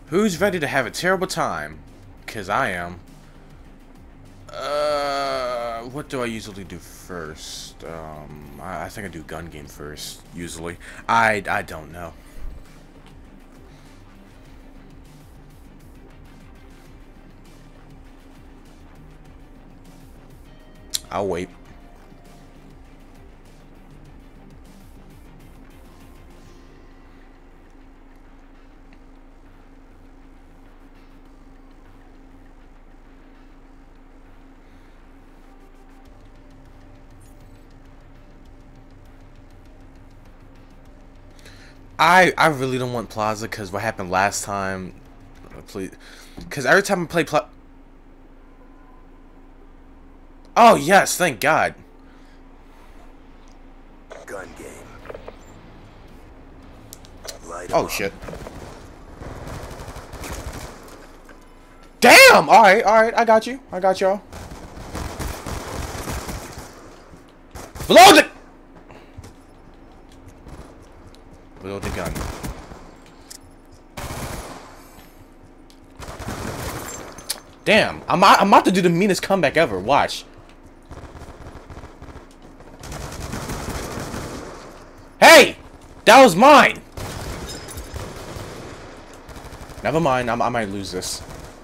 Who's ready to have a terrible time? Cause I am. What do I usually do first? I think I do gun game first, usually. I don't know. I'll wait. I really don't want Plaza because what happened last time. Please, because every time I play oh yes, thank God. Gun game. Oh shit. Damn! Alright, I got you. I got y'all. Reload it! Reload the gun. Damn, I'm about to do the meanest comeback ever. Watch. Hey! That was mine! Never mind, I might lose this.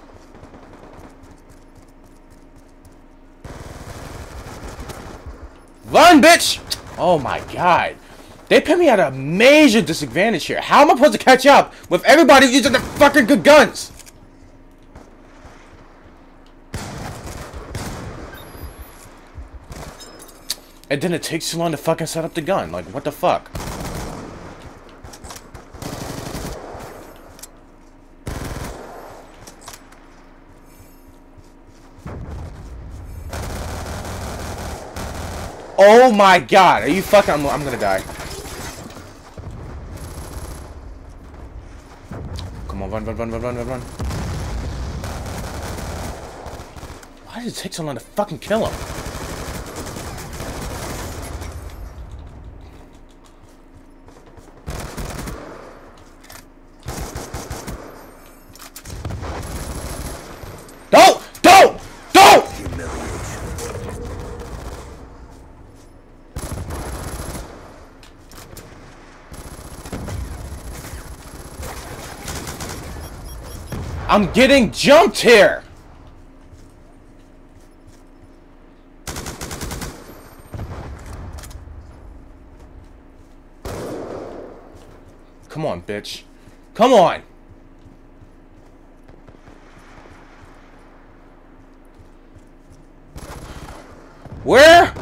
Run, bitch! Oh my god. They put me at a major disadvantage here. How am I supposed to catch up with everybody using the fucking good guns? And then it takes too long to fucking set up the gun. Like, what the fuck? Oh my god, are you fucking... I'm gonna die. Come on, run. Why did it take so long to fucking kill him? Don't! I'm getting jumped here! Come on, bitch. Come on! Where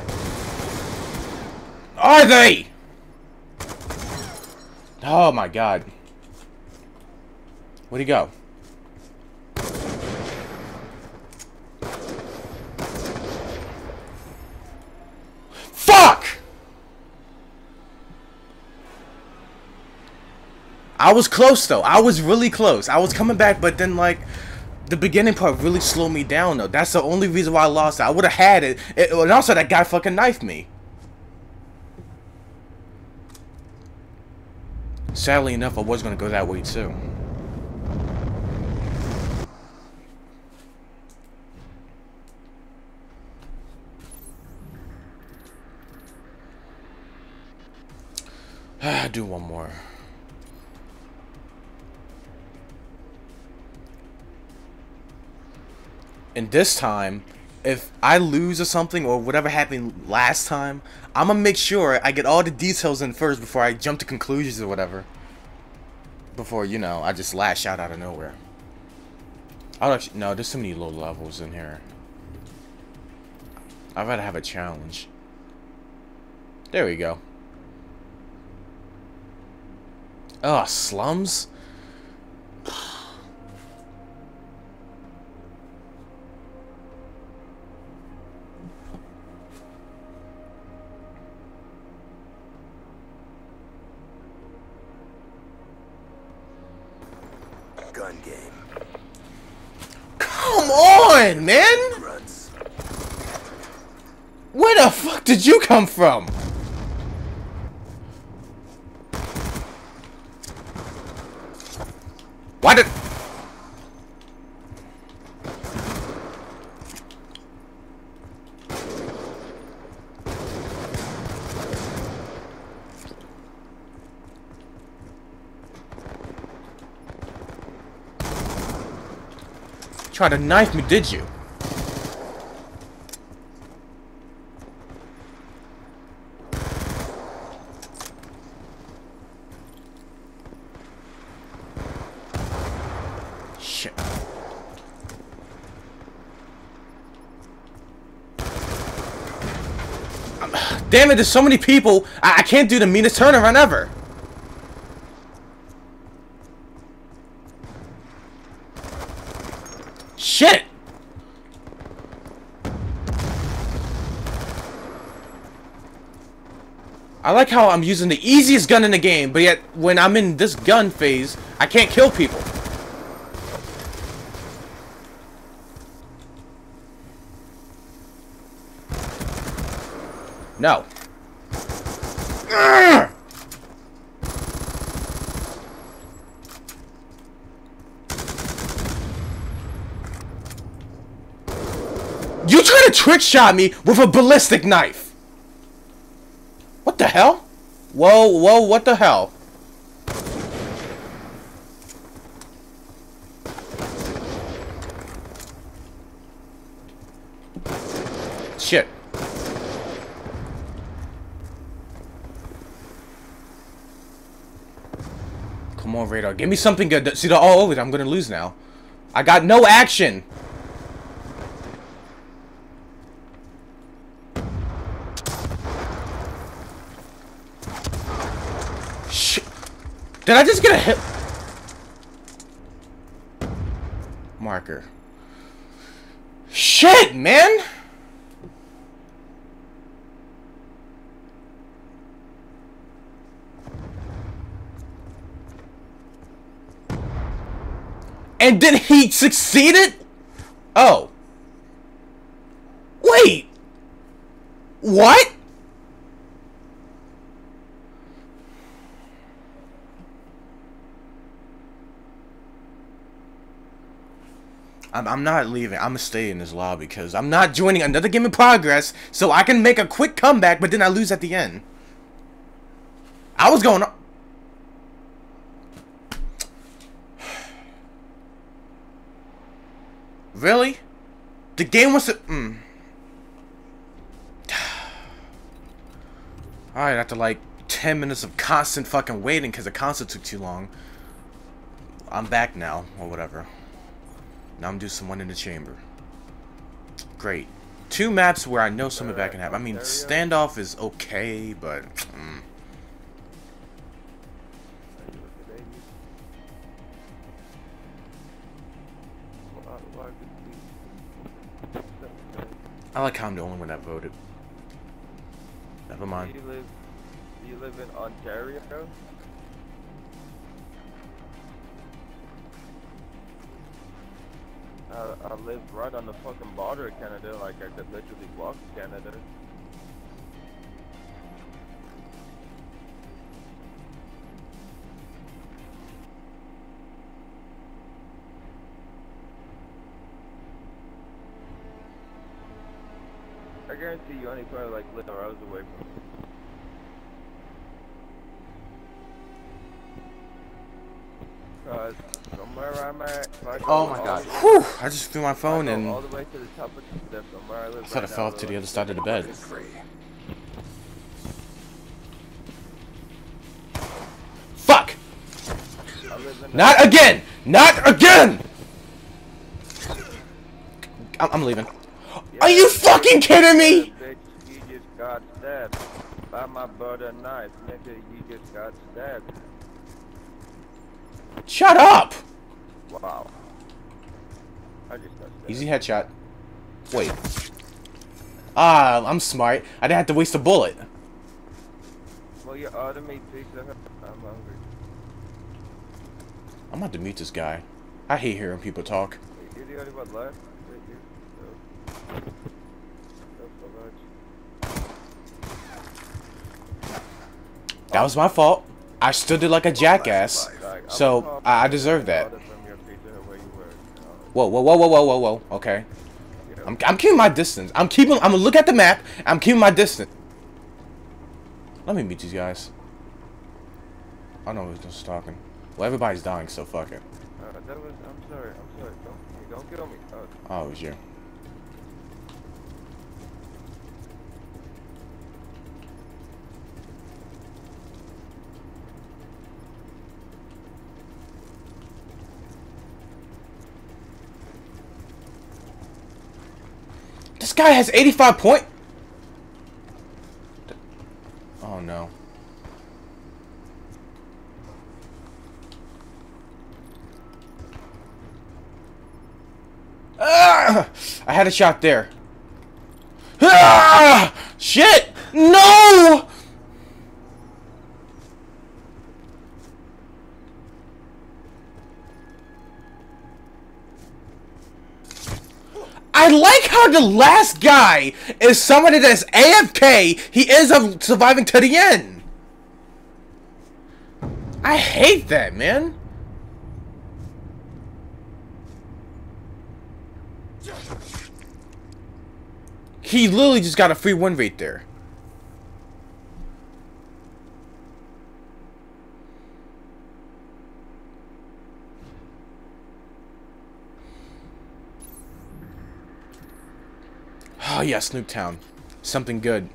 are they? Oh my god. Where'd he go? Fuck! I was close though. I was really close. I was coming back, but then like the beginning part really slowed me down though. That's the only reason why I lost it. I would have had it. And also that guy fucking knifed me. Sadly enough, I was gonna go that way too. Do one more. And this time, if I lose or something, or whatever happened last time, I'm gonna make sure I get all the details in first before I jump to conclusions or whatever. Before, you know, I just lash out of nowhere. I'll actually, no, there's too many low levels in here. I'd rather have a challenge. There we go. Oh, slums? Gun game. Come on, man! Runs. Where the fuck did you come from? Why did... Tried to knife me, did you? Shit. Damn it, there's so many people. I can't do the meanest turnaround ever. Shit. I like how I'm using the easiest gun in the game, but yet when I'm in this gun phase, I can't kill people. No. Urgh! You try to trick shot me with a ballistic knife. What the hell? Whoa, whoa, what the hell? Shit. Come on, Radar. Give me something good. See, oh, I'm gonna lose now. I got no action. Shit. Did I just get a hit? Marker. Shit, man. And then he succeeded? Oh. Wait. What? I'm not leaving. I'm gonna stay in this lobby because I'm not joining another game in progress so I can make a quick comeback, but then I lose at the end. I was going... Really? The game wants to... Alright, after like 10 minutes of constant fucking waiting because the console took too long. I'm back now, or whatever. Now I'm doing some one in the chamber. Great. 2 maps where I know something back can happen. I mean, standoff is okay, but... I like how I'm the only one that voted. Never mind. Do you live in Ontario? I live right on the fucking border of Canada, like I could literally walk to Canada. I guarantee you only probably like little hours away from me. Cause from where I'm at, oh my god. Whew! I just threw my phone and all the way to the top of the from where I live. I thought it fell to the other side of the bed. Fuck! Not again! Not again! I'm leaving. Are you fucking kidding me? He just got stabbed by my butter knife, nigga. He just got stabbed. Shut up! Wow. I just got stabbed. Easy headshot. Wait. Ah, I'm smart. I didn't have to waste a bullet. Well, you automate pizza. I'm hungry. I'm about to mute this guy. I hate hearing people talk. You're the only one left. That was my fault. I stood there like a jackass, so I deserve that. Whoa, whoa, whoa, whoa, whoa, whoa, whoa. Okay. I'm keeping my distance. I'm gonna look at the map. I'm keeping my distance. Let me meet these guys. I know who's just talking. Well, everybody's dying, so fuck it. I'm sorry. Don't Don't kill me. Oh, it was you. This guy has 85 point. Oh no. Ah! I had a shot there. Ah! Shit! No! I like how the last guy is somebody that's AFK. He ends up surviving to the end. I hate that, man. He literally just got a free win rate there. Oh yeah, Snooptown. Something good.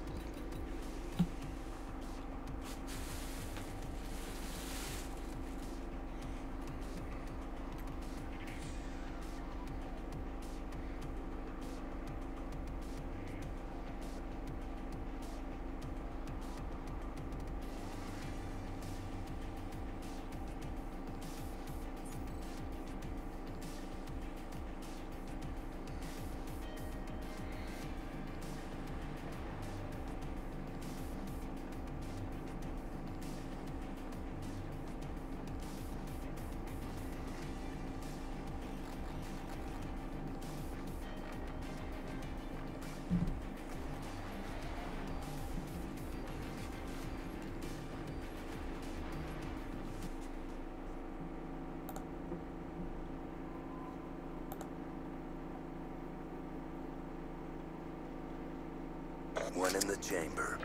One in the chamber.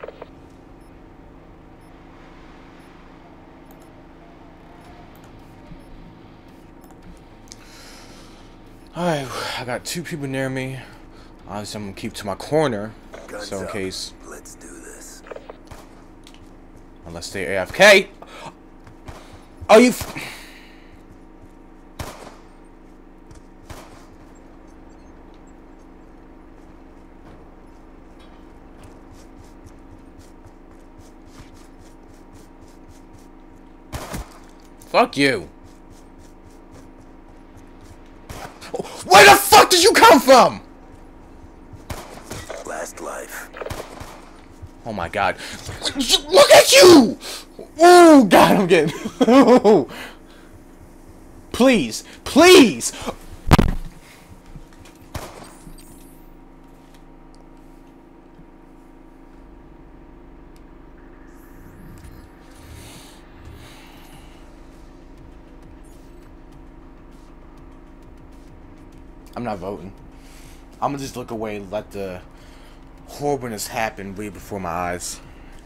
Alright, I got two people near me. Obviously, I'm gonna keep to my corner. Guns So in up. case. Let's do this. Unless they AFK. Oh, you. Fuck you. Where the fuck did you come from? Last life. Oh my god. Look at you! Oh god, I'm getting. Please, please! I'm not voting. I'm gonna just look away and let the horribleness happen way before my eyes.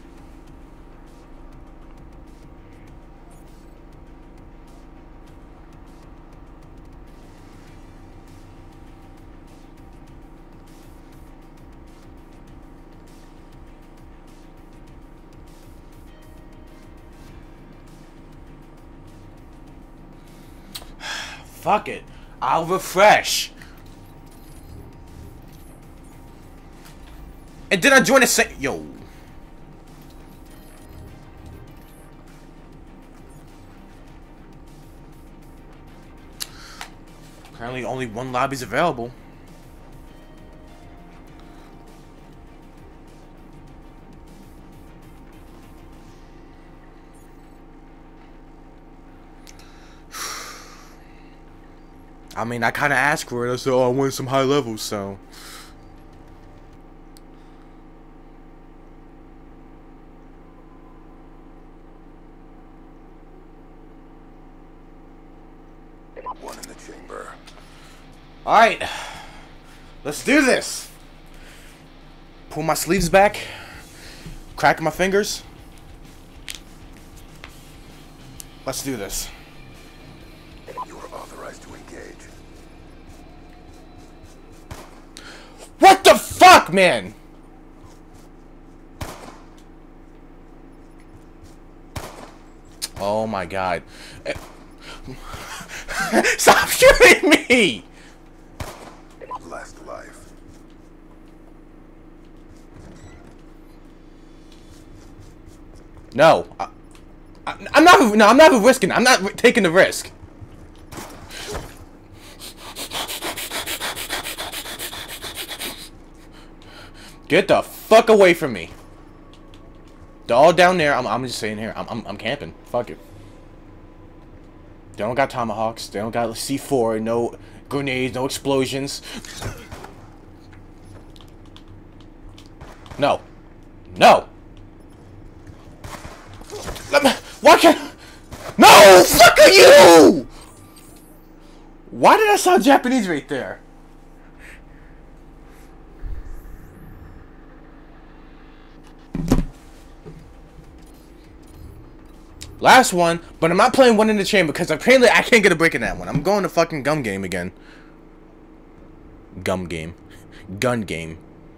Fuck it. I'll refresh. And then I join the same. Yo. Currently, only one lobby's available. I mean, I kind of asked for it. I said, oh, I want some high levels, so. One in the chamber. Alright. Let's do this. Pull my sleeves back. Crack my fingers. Let's do this. You are authorized to engage. What the fuck, man? Oh my god. Stop shooting me! Last life. No. I'm not risking. I'm not taking the risk. Get the fuck away from me. They're all down there. I'm just sitting here. I'm camping. Fuck it. They don't got tomahawks. They don't got C4. No grenades. No explosions. No. No. Why can't? No. Fuck you. Why did I sound Japanese right there? Last one, but I'm not playing One in the Chamber because apparently I can't get a break in that one. I'm going to fucking Gum Game again. Gum Game. Gun Game.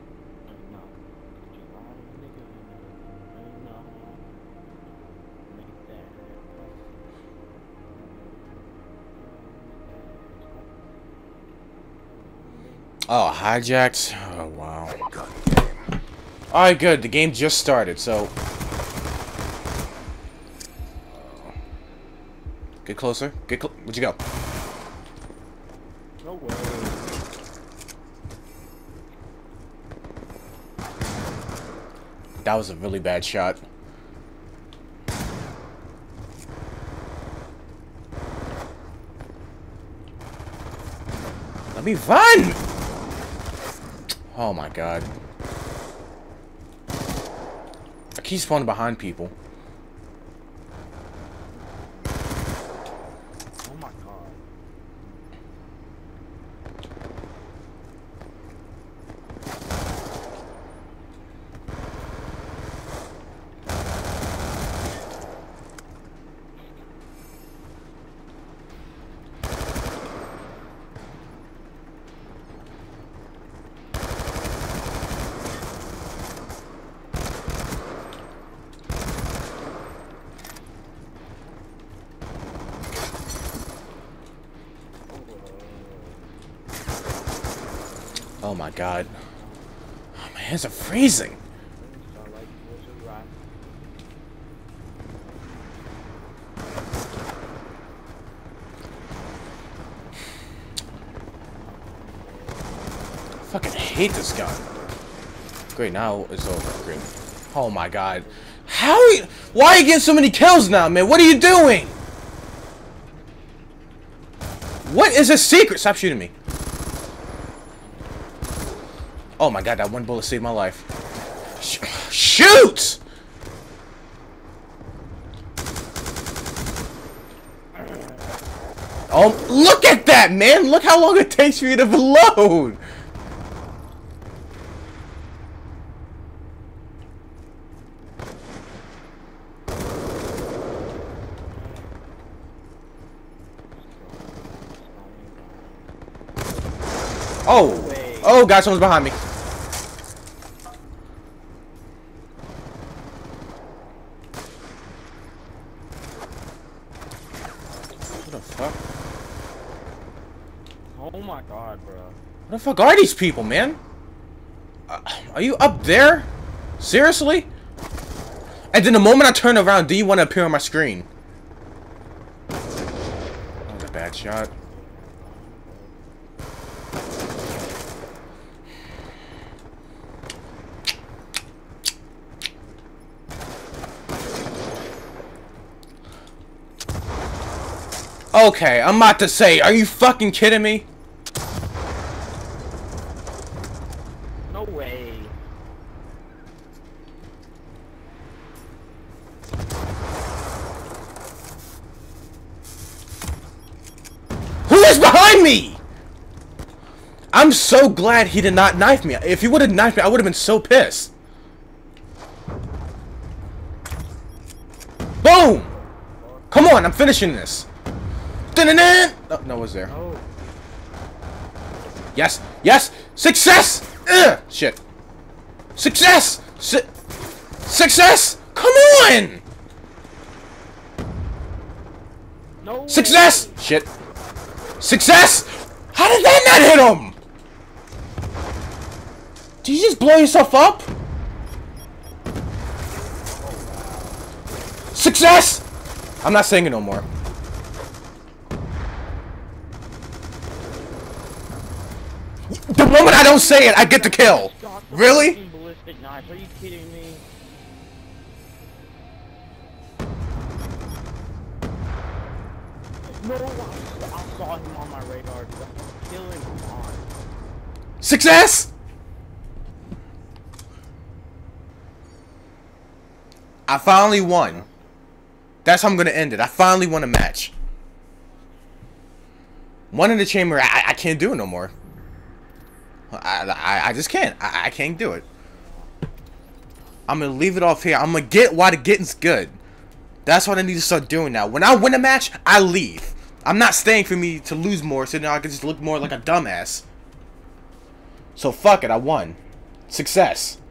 Oh, hijacked. Oh, wow. Alright, good. The game just started, so... Get closer. Where'd you go? No way. That was a really bad shot. Let me run! Oh my god. I keep spawning behind people. Oh my god. Oh my god. Oh, my hands are freezing. I fucking hate this gun. Great, now it's over. Great. Oh my god. Why are you getting so many kills now, man? What are you doing? What is a secret? Stop shooting me. Oh my god, that one bullet saved my life. Shoot! Oh, look at that, man! Look how long it takes for you to reload! Oh! Oh god, someone's behind me. What the fuck? Oh my god, bro. What the fuck are these people, man? Are you up there? Seriously? And then the moment I turn around, do you want to appear on my screen? That was a bad shot. Okay, I'm about to say, are you fucking kidding me? No way. Who is behind me? I'm so glad he did not knife me. If he would have knifed me, I would have been so pissed. Boom! Come on, I'm finishing this. Oh, no, was there? Oh. Yes, yes, success! Shit. Success! Success! Come on! No Success! way. Shit. Success! How did that not hit him? Did you just blow yourself up? Success! I'm not saying it no more. The moment I don't say it, I get the kill. Really? Fucking ballistic knife. Are you kidding me? No, I saw him on my radar. Dude. I'm killing him on. Success! I finally won. That's how I'm gonna end it. I finally won a match. One in the chamber, I can't do it no more. I just can't. I can't do it. I'm gonna leave it off here. I'm gonna get why the getting's good. That's what I need to start doing now. When I win a match, I leave. I'm not staying for me to lose more, so now I can just look more like a dumbass. So fuck it, I won. Success.